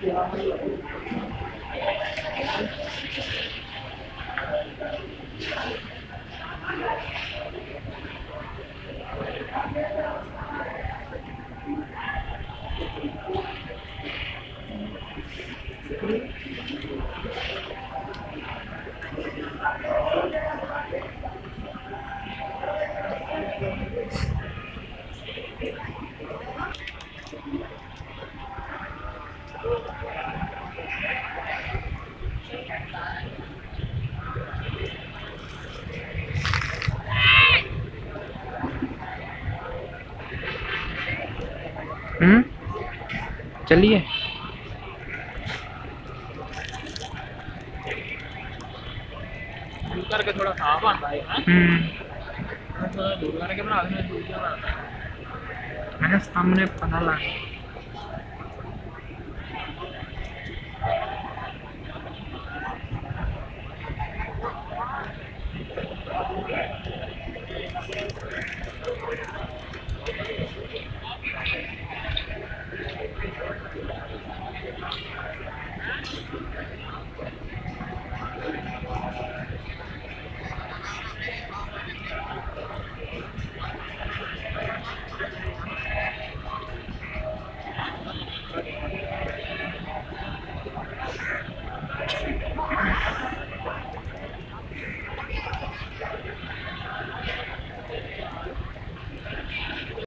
चलिए करके थोड़ा साफ आता है। थोड़ा दूर करके बना देना, दूर क्या बनाता है। मैंने सामने पता लगा।